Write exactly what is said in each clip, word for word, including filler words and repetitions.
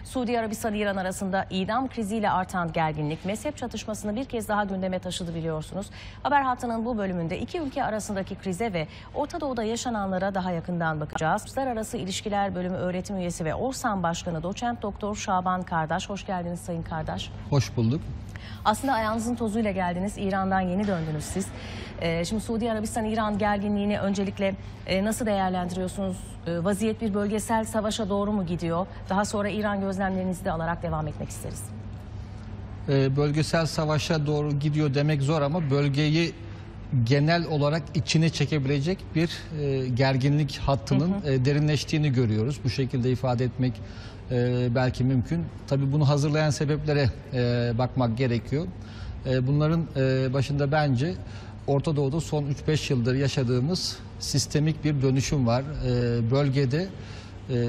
Suudi Arabistan-İran arasında idam kriziyle artan gerginlik mezhep çatışmasını bir kez daha gündeme taşıdı biliyorsunuz. Haber hattının bu bölümünde iki ülke arasındaki krize ve Orta Doğu'da yaşananlara daha yakından bakacağız. Uluslararası İlişkiler Bölümü öğretim üyesi ve Orsan Başkanı Doçent Doktor Şaban Kardaş. Hoş geldiniz Sayın Kardaş. Hoş bulduk. Aslında ayağınızın tozuyla geldiniz. İran'dan yeni döndünüz siz. Ee, şimdi Suudi Arabistan-İran gerginliğini öncelikle e, nasıl değerlendiriyorsunuz? E, vaziyet bir bölgesel savaşa doğru mu gidiyor? Daha sonra İran gözlemlerinizi de alarak devam etmek isteriz. E, bölgesel savaşa doğru gidiyor demek zor ama bölgeyi genel olarak içine çekebilecek bir e, gerginlik hattının hı hı. E, derinleştiğini görüyoruz. Bu şekilde ifade etmek e, belki mümkün. Tabii bunu hazırlayan sebeplere e, bakmak gerekiyor. E, bunların e, başında bence Orta Doğu'da son üç beş yıldır yaşadığımız sistemik bir dönüşüm var. E, bölgede e,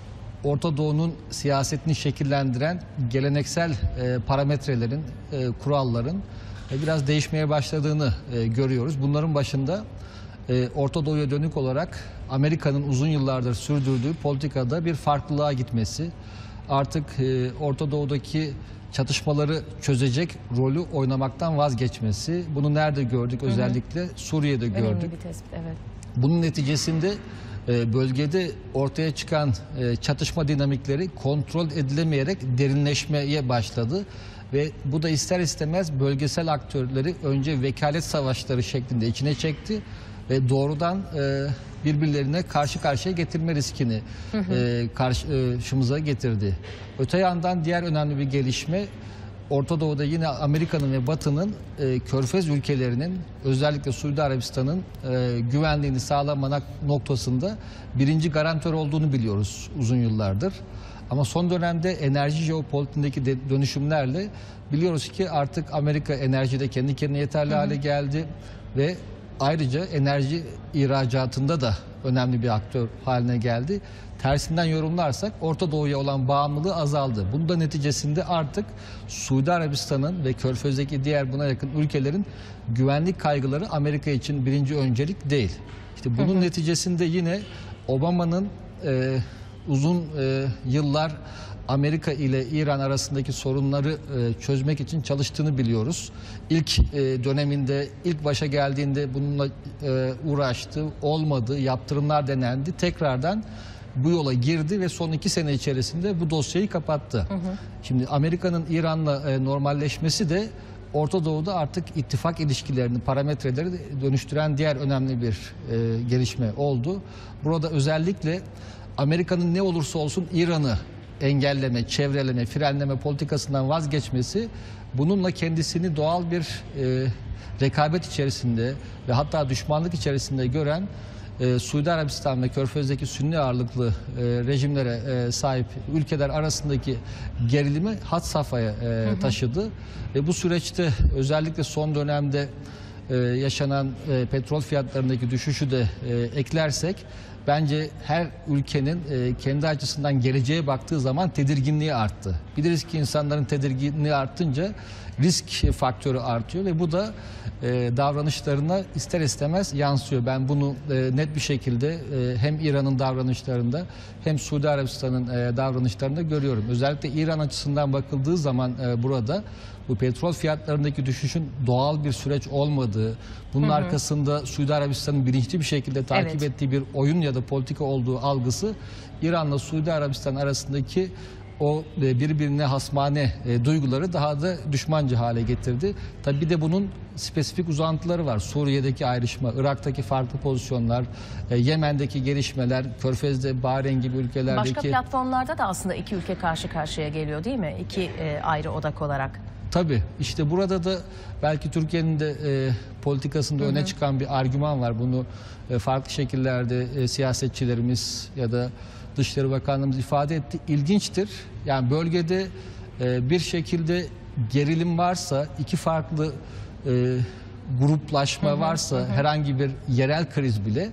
Orta Doğu'nun siyasetini şekillendiren geleneksel e, parametrelerin, e, kuralların e, biraz değişmeye başladığını e, görüyoruz. Bunların başında e, Orta Doğu'ya dönük olarak Amerika'nın uzun yıllardır sürdürdüğü politikada bir farklılığa gitmesi, artık e, Orta Doğu'daki çatışmaları çözecek rolü oynamaktan vazgeçmesi. Bunu nerede gördük? Hı hı. Özellikle Suriye'de gördük. Önemli bir tespit, evet. Bunun neticesinde bölgede ortaya çıkan çatışma dinamikleri kontrol edilemeyerek derinleşmeye başladı. Ve bu da ister istemez bölgesel aktörleri önce vekalet savaşları şeklinde içine çekti ve doğrudan birbirlerine karşı karşıya getirme riskini hı hı. karşımıza getirdi. Öte yandan diğer önemli bir gelişme, Orta Doğu'da yine Amerika'nın ve Batı'nın e, Körfez ülkelerinin, özellikle Suudi Arabistan'ın e, güvenliğini sağlamak noktasında birinci garantör olduğunu biliyoruz uzun yıllardır. Ama son dönemde enerji jeopolitiğindeki de, dönüşümlerle biliyoruz ki artık Amerika enerjide kendi kendine yeterli hı hı. hale geldi ve ayrıca enerji ihracatında da önemli bir aktör haline geldi. Tersinden yorumlarsak Orta Doğu'ya olan bağımlılığı azaldı. Bunun da neticesinde artık Suudi Arabistan'ın ve Körfez'deki diğer buna yakın ülkelerin güvenlik kaygıları Amerika için birinci öncelik değil. İşte bunun hı hı. neticesinde yine Obama'nın e, uzun e, yıllar Amerika ile İran arasındaki sorunları e, çözmek için çalıştığını biliyoruz. İlk e, döneminde, ilk başa geldiğinde bununla e, uğraştı, olmadı, yaptırımlar denendi. Tekrardan bu yola girdi ve son iki sene içerisinde bu dosyayı kapattı. Hı hı. Şimdi Amerika'nın İran'la e, normalleşmesi de Orta Doğu'da artık ittifak ilişkilerini, parametreleri dönüştüren diğer önemli bir e, gelişme oldu. Burada özellikle Amerika'nın ne olursa olsun İran'ı engelleme, çevreleme, frenleme politikasından vazgeçmesi, bununla kendisini doğal bir e, rekabet içerisinde ve hatta düşmanlık içerisinde gören e, Suudi Arabistan ve Körfez'deki Sünni ağırlıklı e, rejimlere e, sahip ülkeler arasındaki gerilimi had safhaya e, taşıdı. Ve bu süreçte özellikle son dönemde e, yaşanan e, petrol fiyatlarındaki düşüşü de e, eklersek, bence her ülkenin e, kendi açısından geleceğe baktığı zaman tedirginliği arttı. Biliriz ki insanların tedirginliği artınca risk faktörü artıyor ve bu da e, davranışlarına ister istemez yansıyor. Ben bunu e, net bir şekilde e, hem İran'ın davranışlarında hem Suudi Arabistan'ın e, davranışlarında görüyorum. Özellikle İran açısından bakıldığı zaman e, burada bu petrol fiyatlarındaki düşüşün doğal bir süreç olmadığı, bunun hı hı. arkasında Suudi Arabistan'ın bilinçli bir şekilde takip evet. ettiği bir oyun ya da politika olduğu algısı İran'la Suudi Arabistan arasındaki o birbirine hasmane e, duyguları daha da düşmanca hale getirdi. Tabii bir de bunun spesifik uzantıları var. Suriye'deki ayrışma, Irak'taki farklı pozisyonlar, e, Yemen'deki gelişmeler, Körfez'de, Bahreyn gibi ülkelerdeki... Başka platformlarda da aslında iki ülke karşı karşıya geliyor değil mi? İki e, ayrı odak olarak. Tabii işte burada da belki Türkiye'nin de e, politikasında hı hı. öne çıkan bir argüman var. Bunu e, farklı şekillerde e, siyasetçilerimiz ya da Dışişleri Bakanlığımız ifade etti. İlginçtir. Yani bölgede e, bir şekilde gerilim varsa, iki farklı e, gruplaşma hı hı, varsa, hı. herhangi bir yerel kriz bile,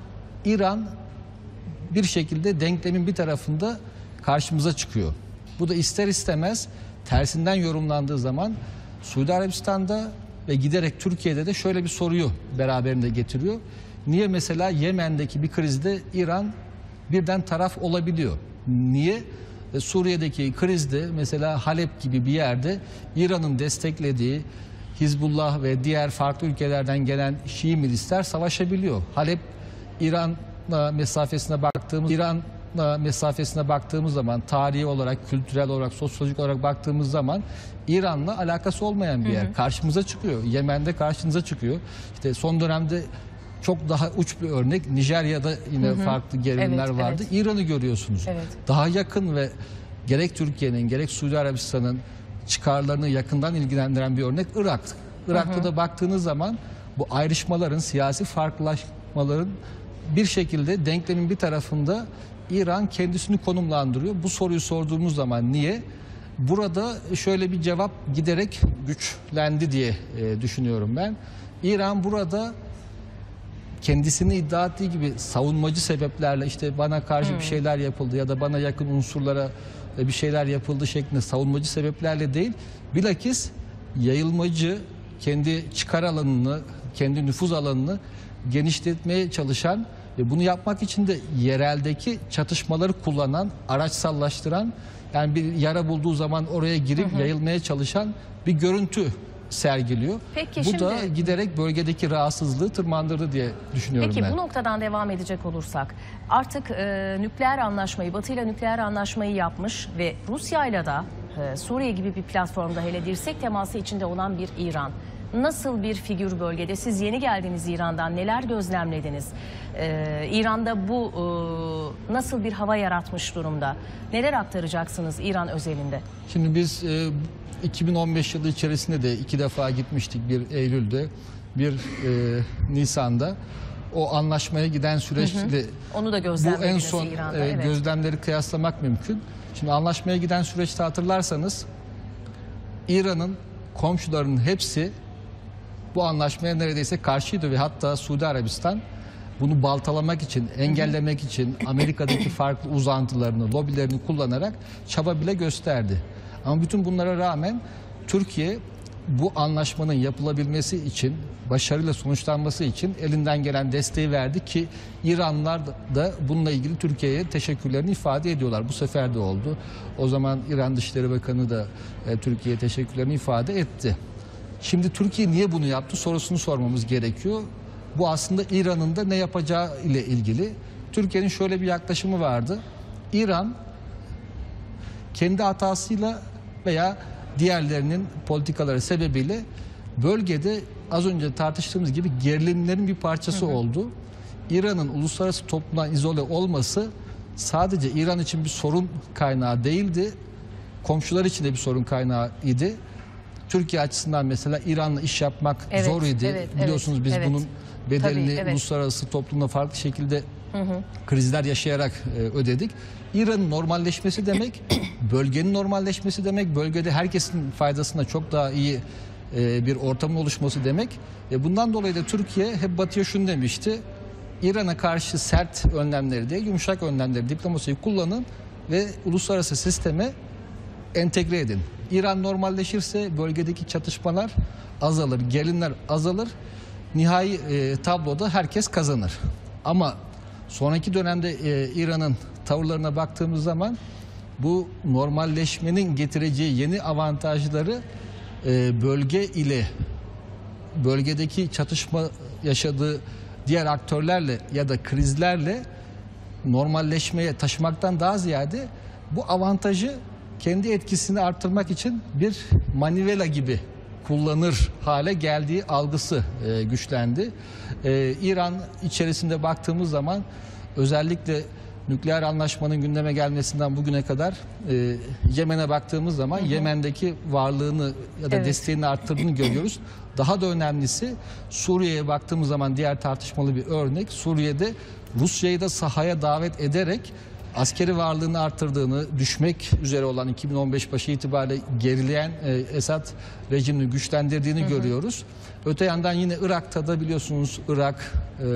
İran bir şekilde denklemin bir tarafında karşımıza çıkıyor. Bu da ister istemez tersinden yorumlandığı zaman Suudi Arabistan'da ve giderek Türkiye'de de şöyle bir soruyu beraberinde getiriyor. Niye mesela Yemen'deki bir krizde İran birden taraf olabiliyor? Niye? E, Suriye'deki krizde mesela Halep gibi bir yerde İran'ın desteklediği Hizbullah ve diğer farklı ülkelerden gelen Şii milisler savaşabiliyor. Halep İran mesafesine baktığımız İran mesafesine baktığımız zaman tarihi olarak, kültürel olarak, sosyolojik olarak baktığımız zaman İran'la alakası olmayan bir yer. Hı hı. Karşımıza çıkıyor. Yemen'de karşınıza çıkıyor. İşte son dönemde çok daha uç bir örnek Nijerya'da yine hı hı. farklı gerilimler evet, vardı. Evet. İran'ı görüyorsunuz. Evet. Daha yakın ve gerek Türkiye'nin gerek Suudi Arabistan'ın çıkarlarını yakından ilgilendiren bir örnek Irak. Irak'ta hı hı. da baktığınız zaman bu ayrışmaların, siyasi farklılaşmaların bir şekilde denklemin bir tarafında İran kendisini konumlandırıyor. Bu soruyu sorduğumuz zaman niye? Burada şöyle bir cevap giderek güçlendi diye e, düşünüyorum ben. İran burada kendisini iddia ettiği gibi savunmacı sebeplerle işte bana karşı hmm. bir şeyler yapıldı ya da bana yakın unsurlara bir şeyler yapıldı şeklinde savunmacı sebeplerle değil, bilakis yayılmacı, kendi çıkar alanını, kendi nüfuz alanını genişletmeye çalışan ve bunu yapmak için de yereldeki çatışmaları kullanan, araçsallaştıran, yani bir yara bulduğu zaman oraya girip hı hı. yayılmaya çalışan bir görüntü sergiliyor. Peki, bu şimdi, da giderek bölgedeki rahatsızlığı tırmandırdı diye düşünüyorum peki, ben. Peki bu noktadan devam edecek olursak artık e, nükleer anlaşmayı, Batı ile nükleer anlaşmayı yapmış ve Rusya ile de e, Suriye gibi bir platformda hele dirsek teması içinde olan bir İran. Nasıl bir figür bölgede? Siz yeni geldiniz İran'dan. Neler gözlemlediniz? Ee, İran'da bu e, nasıl bir hava yaratmış durumda? Neler aktaracaksınız İran özelinde? Şimdi biz e, iki bin on beş yılı içerisinde de iki defa gitmiştik. Bir Eylül'de, bir e, Nisan'da. O anlaşmaya giden süreçte onu da bu en son İran'da, e, evet. gözlemleri kıyaslamak mümkün. Şimdi anlaşmaya giden süreçte hatırlarsanız İran'ın komşularının hepsi bu anlaşmaya neredeyse karşıydı ve hatta Suudi Arabistan bunu baltalamak için, engellemek için Amerika'daki farklı uzantılarını, lobilerini kullanarak çaba bile gösterdi. Ama bütün bunlara rağmen Türkiye bu anlaşmanın yapılabilmesi için, başarıyla sonuçlanması için elinden gelen desteği verdi ki İranlılar da bununla ilgili Türkiye'ye teşekkürlerini ifade ediyorlar. Bu sefer de oldu. O zaman İran Dışişleri Bakanı da e, Türkiye'ye teşekkürlerini ifade etti. Şimdi Türkiye niye bunu yaptı sorusunu sormamız gerekiyor. Bu aslında İran'ın da ne yapacağı ile ilgili. Türkiye'nin şöyle bir yaklaşımı vardı. İran kendi hatasıyla veya diğerlerinin politikaları sebebiyle bölgede az önce tartıştığımız gibi gerilimlerin bir parçası hı hı. oldu. İran'ın uluslararası toplumdan izole olması sadece İran için bir sorun kaynağı değildi. Komşular için de bir sorun kaynağı idi. Türkiye açısından mesela İran'la iş yapmak evet, zor idi. Evet, Biliyorsunuz evet, biz evet. bunun bedelini Tabii, evet. uluslararası toplumda farklı şekilde hı hı. krizler yaşayarak e, ödedik. İran'ın normalleşmesi demek, bölgenin normalleşmesi demek, bölgede herkesin faydasına çok daha iyi e, bir ortamın oluşması demek. E, bundan dolayı da Türkiye hep Batı'ya şunu demişti. İran'a karşı sert önlemleri değil, yumuşak önlemleri, diplomasiyi kullanın ve uluslararası sisteme entegre edin. İran normalleşirse bölgedeki çatışmalar azalır, gerilimler azalır. Nihai e, tabloda herkes kazanır. Ama sonraki dönemde e, İran'ın tavırlarına baktığımız zaman bu normalleşmenin getireceği yeni avantajları e, bölge ile bölgedeki çatışma yaşadığı diğer aktörlerle ya da krizlerle normalleşmeye taşımaktan daha ziyade bu avantajı kendi etkisini arttırmak için bir manivela gibi kullanır hale geldiği algısı e, güçlendi. E, İran içerisinde baktığımız zaman özellikle nükleer anlaşmanın gündeme gelmesinden bugüne kadar e, Yemen'e baktığımız zaman hı hı. Yemen'deki varlığını ya da evet. desteğini arttırdığını görüyoruz. Daha da önemlisi Suriye'ye baktığımız zaman diğer tartışmalı bir örnek. Suriye'de Rusya'yı da sahaya davet ederek askeri varlığını arttırdığını, düşmek üzere olan iki bin on beş başı itibariyle gerileyen e, Esad rejimini güçlendirdiğini hı hı. görüyoruz. Öte yandan yine Irak'ta da biliyorsunuz Irak,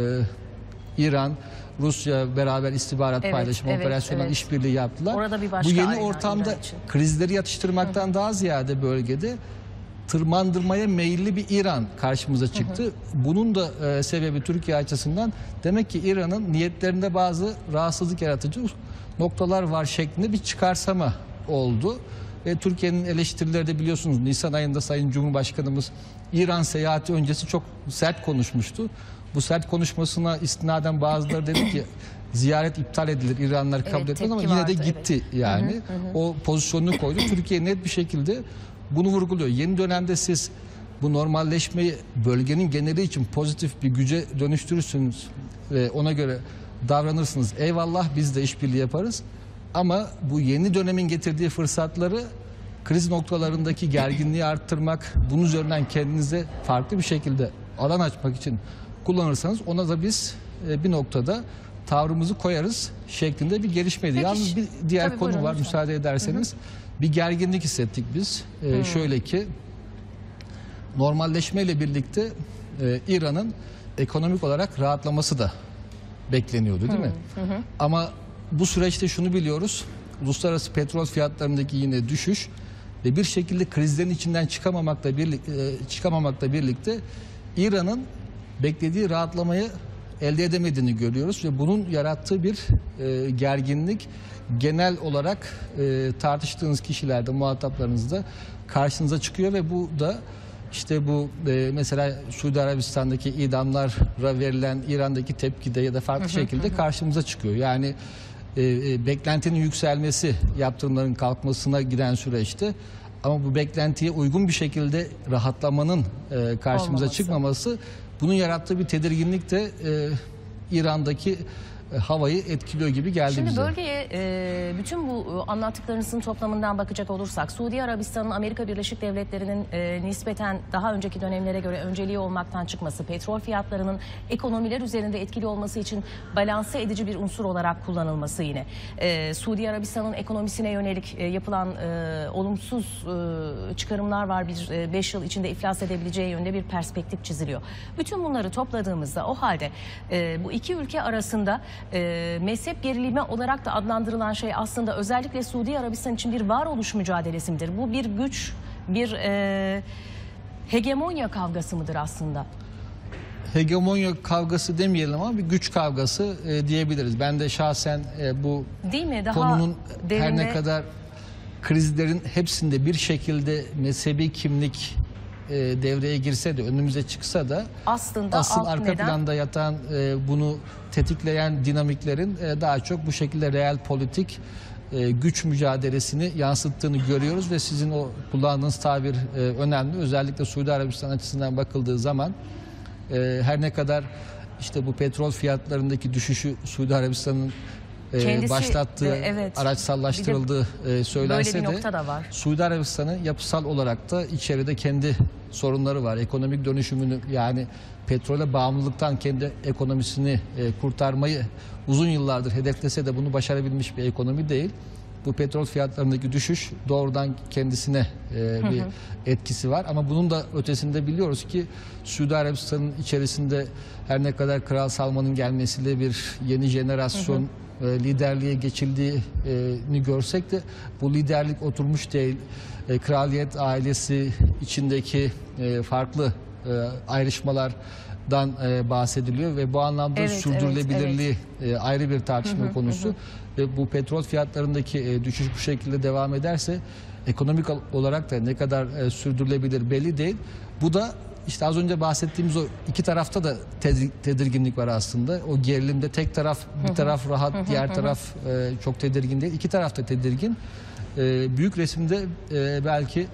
e, İran, Rusya beraber istihbarat evet, paylaşımı, evet, operasyonel evet. işbirliği yaptılar. Orada bir başka Bu yeni ortamda krizleri yatıştırmaktan hı hı. daha ziyade bölgede tırmandırmaya meyilli bir İran karşımıza çıktı. Hı hı. Bunun da e, sebebi Türkiye açısından demek ki İran'ın niyetlerinde bazı rahatsızlık yaratıcı noktalar var şeklinde bir çıkarsama oldu. Ve Türkiye'nin eleştirileri de biliyorsunuz Nisan ayında Sayın Cumhurbaşkanımız İran seyahati öncesi çok sert konuşmuştu. Bu sert konuşmasına istinaden bazıları dedi ki ziyaret iptal edilir, İranlılar kabul Evet, etmez ama tepki yine de vardı, gitti evet. yani. Hı hı hı. O pozisyonunu koydu. Türkiye net bir şekilde bunu vurguluyor. Yeni dönemde siz bu normalleşmeyi bölgenin geneli için pozitif bir güce dönüştürürsünüz ve ona göre davranırsınız. Eyvallah, biz de işbirliği yaparız. Ama bu yeni dönemin getirdiği fırsatları kriz noktalarındaki gerginliği arttırmak, bunun üzerinden kendinize farklı bir şekilde alan açmak için kullanırsanız ona da biz bir noktada tavrımızı koyarız şeklinde bir gelişmeydi. Peki, Yalnız bir diğer tabii konu buyurun, var, lütfen. müsaade ederseniz. Hı hı. Bir gerginlik hissettik biz. Ee, şöyle ki normalleşmeyle birlikte e, İran'ın ekonomik olarak rahatlaması da bekleniyordu, değil mi? Hı hı. Ama bu süreçte şunu biliyoruz. Uluslararası petrol fiyatlarındaki yine düşüş ve bir şekilde krizlerin içinden çıkamamakla birlikte, çıkamamakla birlikte İran'ın beklediği rahatlamayı elde edemediğini görüyoruz ve bunun yarattığı bir e, gerginlik genel olarak e, tartıştığınız kişilerde, muhataplarınızda karşınıza çıkıyor ve bu da işte bu e, mesela Suudi Arabistan'daki idamlara verilen İran'daki tepkide ya da farklı şekilde karşımıza çıkıyor. Yani e, e, beklentinin yükselmesi, yaptırımların kalkmasına giden süreçte ama bu beklentiye uygun bir şekilde rahatlamanın e, karşımıza Olmaması. çıkmaması, bunun yarattığı bir tedirginlik de e, İran'daki e, havayı etkiliyor gibi geldi Şimdi bize. bölgeye e, bütün bu e, anlattıklarınızın toplamından bakacak olursak Suudi Arabistan'ın Amerika Birleşik Devletleri'nin e, nispeten daha önceki dönemlere göre önceliği olmaktan çıkması, petrol fiyatlarının ekonomiler üzerinde etkili olması için balanse edici bir unsur olarak kullanılması yine. E, Suudi Arabistan'ın ekonomisine yönelik e, yapılan e, olumsuz e, çıkarımlar var. Bir beş yıl içinde iflas edebileceği yönde bir perspektif çiziliyor. Bütün bunları topladığımızda o halde e, bu iki ülke arasında E, mezhep gerilimi olarak da adlandırılan şey aslında özellikle Suudi Arabistan için bir varoluş mücadelesi midir? Bu bir güç, bir e, hegemonya kavgası mıdır aslında? Hegemonya kavgası demeyelim ama bir güç kavgası e, diyebiliriz. Ben de şahsen e, bu Değil mi? Daha konunun derinde... her ne kadar krizlerin hepsinde bir şekilde mezhebi kimlik e, devreye girse de, önümüze çıksa da aslında asıl alt arka neden... planda yatan e, bunu tetikleyen dinamiklerin e, daha çok bu şekilde real politik e, güç mücadelesini yansıttığını görüyoruz ve sizin o kullandığınız tabir e, önemli. Özellikle Suudi Arabistan açısından bakıldığı zaman e, her ne kadar işte bu petrol fiyatlarındaki düşüşü Suudi Arabistan'ın e, Kendisi başlattığı, de, evet, araçsallaştırıldığı e, söylense böyle bir de nokta da var. Suudi Arabistan'ın yapısal olarak da içeride kendi sorunları var. Ekonomik dönüşümünü, yani petrole bağımlılıktan kendi ekonomisini e, kurtarmayı uzun yıllardır hedeflese de bunu başarabilmiş bir ekonomi değil. Bu petrol fiyatlarındaki düşüş doğrudan kendisine e, bir hı hı. etkisi var. Ama bunun da ötesinde biliyoruz ki Suudi Arabistan'ın içerisinde her ne kadar Kral Salman'ın gelmesiyle bir yeni jenerasyon hı hı. E, liderliğe geçildiğini görsek de bu liderlik oturmuş değil. E, kraliyet ailesi içindeki e, farklı e, ayrışmalardan e, bahsediliyor ve bu anlamda evet, sürdürülebilirliği evet, evet. E, ayrı bir tartışma hı hı, konusu. Hı. Ve bu petrol fiyatlarındaki e, düşüş bu şekilde devam ederse ekonomik olarak da ne kadar e, sürdürülebilir belli değil. Bu da işte az önce bahsettiğimiz o iki tarafta da tedirginlik var aslında. O gerilimde tek taraf, bir taraf rahat, hı hı, diğer hı hı. taraf e, çok tedirgin değil. İki taraf da tedirgin. E, büyük resimde e, belki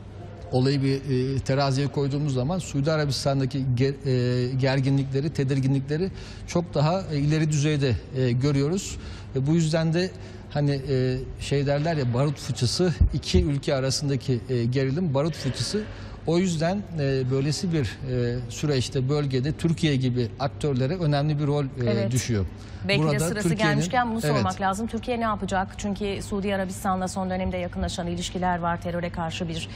olayı bir e, teraziye koyduğumuz zaman Suudi Arabistan'daki ger, e, gerginlikleri, tedirginlikleri çok daha e, ileri düzeyde e, görüyoruz. Ve bu yüzden de hani e, şey derler ya, barut fıçısı, iki ülke arasındaki e, gerilim barut fıçısı. O yüzden e, böylesi bir e, süreçte bölgede Türkiye gibi aktörlere önemli bir rol e, evet. düşüyor. Belki Burada de sırası Türkiye'nin, gelmişken bunu sormak evet. lazım. Türkiye ne yapacak? Çünkü Suudi Arabistan'la son dönemde yakınlaşan ilişkiler var. Teröre karşı bir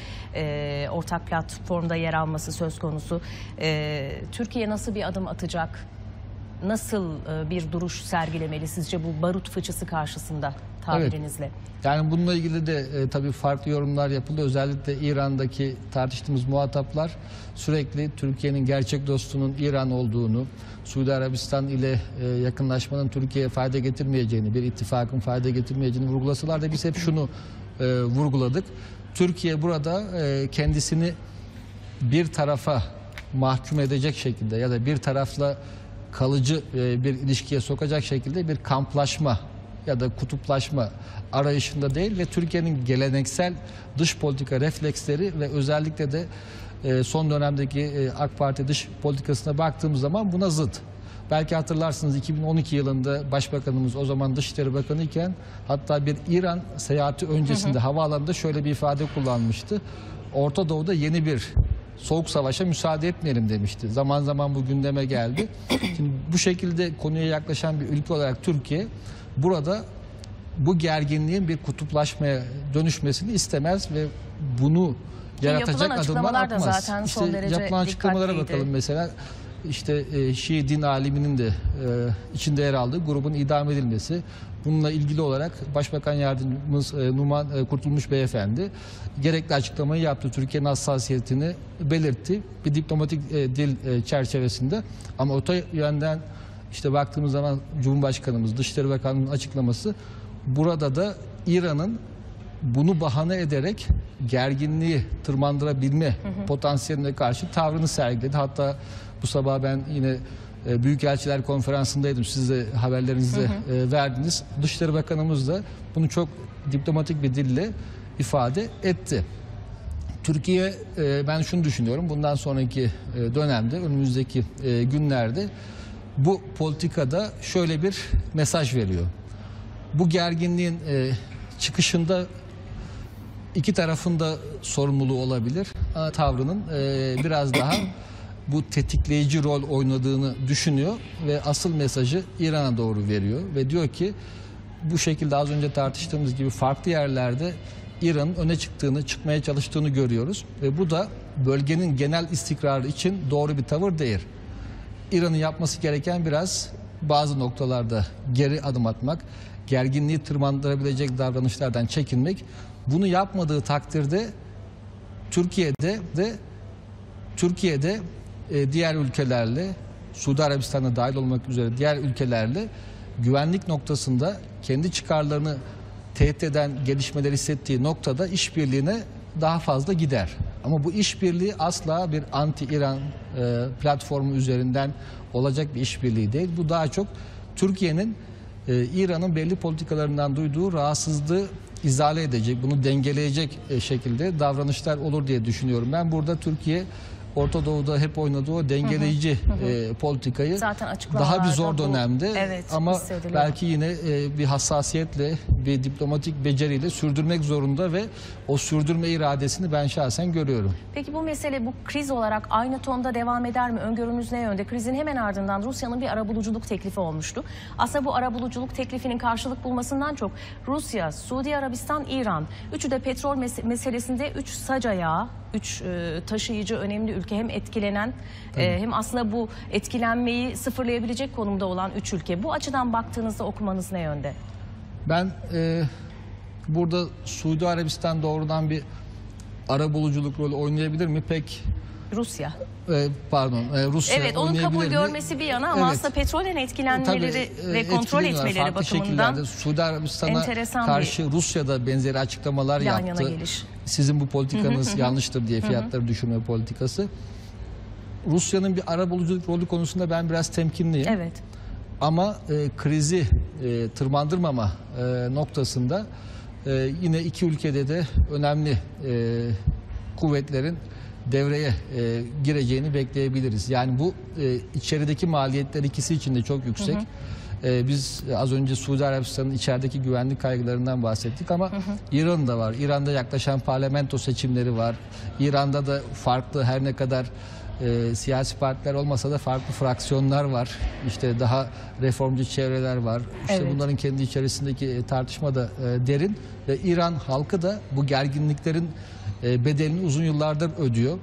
e, ortak platformda yer alması söz konusu. E, Türkiye nasıl bir adım atacak? Nasıl e, bir duruş sergilemeli sizce bu barut fıçısı karşısında tabirinizle. Evet. Yani bununla ilgili de e, tabii farklı yorumlar yapıldı. Özellikle İran'daki tartıştığımız muhataplar sürekli Türkiye'nin gerçek dostunun İran olduğunu, Suudi Arabistan ile e, yakınlaşmanın Türkiye'ye fayda getirmeyeceğini, bir ittifakın fayda getirmeyeceğini vurgulasalar da biz hep şunu e, vurguladık. Türkiye burada e, kendisini bir tarafa mahkum edecek şekilde ya da bir tarafla kalıcı e, bir ilişkiye sokacak şekilde bir kamplaşma ya da kutuplaşma arayışında değil ve Türkiye'nin geleneksel dış politika refleksleri ve özellikle de e, son dönemdeki e, AK Parti dış politikasına baktığımız zaman buna zıt. Belki hatırlarsınız iki bin on iki yılında Başbakanımız o zaman Dışişleri Bakanı iken hatta bir İran seyahati öncesinde hı hı. havaalanında şöyle bir ifade kullanmıştı. Orta Doğu'da yeni bir soğuk savaşa müsaade etmeyelim demişti. Zaman zaman bu gündeme geldi. Şimdi bu şekilde konuya yaklaşan bir ülke olarak Türkiye burada bu gerginliğin bir kutuplaşmaya dönüşmesini istemez ve bunu yaratacak adımlar atmaz. Da zaten son işte derece yapılan açıklamalara dikkatliydi. bakalım mesela. İşte e, Şii din aliminin de e, içinde yer aldığı grubun idam edilmesi. Bununla ilgili olarak Başbakan Yardımcımız e, Numan e, Kurtulmuş Beyefendi gerekli açıklamayı yaptı. Türkiye'nin hassasiyetini belirtti. Bir diplomatik e, dil e, çerçevesinde. Ama öte yönden işte baktığımız zaman Cumhurbaşkanımız, Dışişleri Bakanlığı'nın açıklaması burada da İran'ın bunu bahane ederek gerginliği tırmandırabilme hı hı. potansiyeline karşı tavrını sergiledi. Hatta bu sabah ben yine e, Büyükelçiler Konferansı'ndaydım. Siz de haberlerinizi hı hı. E, verdiniz. Dışişleri Bakanımız da bunu çok diplomatik bir dille ifade etti. Türkiye, e, ben şunu düşünüyorum. Bundan sonraki e, dönemde, önümüzdeki e, günlerde bu politikada şöyle bir mesaj veriyor. Bu gerginliğin e, çıkışında iki tarafında sorumluluğu olabilir. Ama tavrının e, biraz daha bu tetikleyici rol oynadığını düşünüyor ve asıl mesajı İran'a doğru veriyor ve diyor ki bu şekilde az önce tartıştığımız gibi farklı yerlerde İran'ın öne çıktığını, çıkmaya çalıştığını görüyoruz ve bu da bölgenin genel istikrarı için doğru bir tavır değil. İran'ın yapması gereken biraz bazı noktalarda geri adım atmak, gerginliği tırmandırabilecek davranışlardan çekinmek. Bunu yapmadığı takdirde Türkiye'de de Türkiye'de e, diğer ülkelerle, Suudi Arabistan'a dahil olmak üzere diğer ülkelerle güvenlik noktasında kendi çıkarlarını tehdit eden gelişmeler hissettiği noktada işbirliğine daha fazla gider. Ama bu işbirliği asla bir anti-İran e, platformu üzerinden olacak bir işbirliği değil. Bu daha çok Türkiye'nin e, İran'ın belli politikalarından duyduğu rahatsızlığı izale edecek, bunu dengeleyecek e, şekilde davranışlar olur diye düşünüyorum. Ben burada Türkiye Orta Doğu'da hep oynadığı o dengeleyici hı hı hı. E, politikayı daha bir zor dönemde evet, ama belki yine e, bir hassasiyetle, bir diplomatik beceriyle sürdürmek zorunda ve o sürdürme iradesini ben şahsen görüyorum. Peki bu mesele bu kriz olarak aynı tonda devam eder mi? Öngörünüz ne yönde? Krizin hemen ardından Rusya'nın bir arabuluculuk teklifi olmuştu. Aslında bu arabuluculuk teklifinin karşılık bulmasından çok Rusya, Suudi Arabistan, İran, üçü de petrol mes meselesinde üç sac ayağı, üç e, taşıyıcı önemli ülke, hem etkilenen e, hem aslında bu etkilenmeyi sıfırlayabilecek konumda olan üç ülke. Bu açıdan baktığınızda okumanız ne yönde? Ben e, burada Suudi Arabistan doğrudan bir arabuluculuk rolü oynayabilir mi? Pek Rusya. E, pardon, e, Rusya. Evet, onun kabul mi? görmesi bir yana ama evet. aslında petrolün etkilenmeleri e, tabii, ve kontrol etmeleri bakımından Suudi Arabistan'a karşı bir Rusya'da benzeri açıklamalar yan yaptı. Yana geliş. Sizin bu politikanız yanlıştır diye fiyatları düşürme politikası. Rusya'nın bir arabuluculuk rolü konusunda ben biraz temkinliyim. Evet. Ama e, krizi e, tırmandırmama e, noktasında e, yine iki ülkede de önemli e, kuvvetlerin devreye e, gireceğini bekleyebiliriz. Yani bu e, içerideki maliyetler ikisi için de çok yüksek. Hı hı. E, biz az önce Suudi Arabistan'ın içerideki güvenlik kaygılarından bahsettik ama İran'da var. İran'da yaklaşan parlamento seçimleri var. İran'da da farklı, her ne kadar e, siyasi partiler olmasa da farklı fraksiyonlar var. İşte daha reformcu çevreler var. İşte evet. bunların kendi içerisindeki tartışma da e, derin ve İran halkı da bu gerginliklerin bedelini uzun yıllardır ödüyor.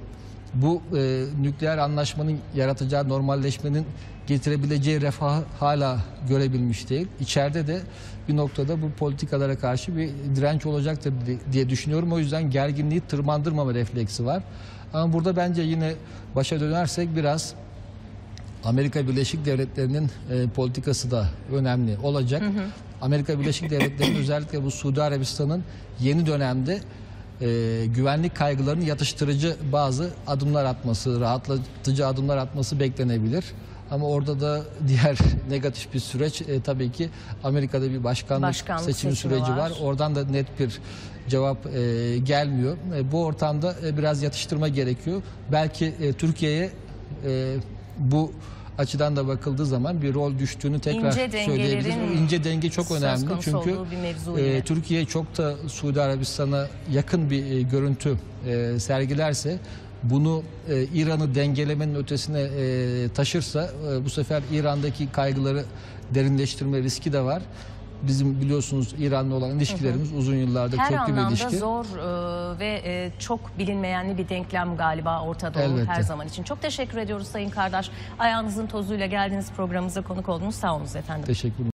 bu e, nükleer anlaşmanın yaratacağı normalleşmenin getirebileceği refahı hala görebilmiş değil. İçeride de bir noktada bu politikalara karşı bir direnç olacaktır diye düşünüyorum. O yüzden gerginliği tırmandırmama refleksi var. Ama burada bence yine başa dönersek biraz Amerika Birleşik Devletleri'nin e, politikası da önemli olacak. Hı hı. Amerika Birleşik Devletleri'nin özellikle bu Suudi Arabistan'ın yeni dönemde e, güvenlik kaygılarını yatıştırıcı bazı adımlar atması, rahatlatıcı adımlar atması beklenebilir. Ama orada da diğer negatif bir süreç e, tabii ki Amerika'da bir başkanlık, başkanlık seçimi, seçimi süreci var. var. Oradan da net bir cevap e, gelmiyor. E, bu ortamda e, biraz yatıştırma gerekiyor. Belki e, Türkiye'ye e, bu açıdan da bakıldığı zaman bir rol düştüğünü tekrar söyleyebiliriz. O ince denge çok önemli. Çünkü e, Türkiye çok da Suudi Arabistan'a yakın bir e, görüntü e, sergilerse, bunu e, İran'ı dengelemenin ötesine e, taşırsa e, bu sefer İran'daki kaygıları derinleştirme riski de var. Bizim biliyorsunuz İran'la olan ilişkilerimiz hı hı. uzun yıllardır her köklü bir ilişki. Her anlamda zor e, ve e, çok bilinmeyenli bir denklem galiba Orta Doğu Elbette. her zaman için. Çok teşekkür ediyoruz Sayın Kardaş. Ayağınızın tozuyla geldiğiniz programımıza konuk oldunuz. Sağ olun efendim. Teşekkür ederim.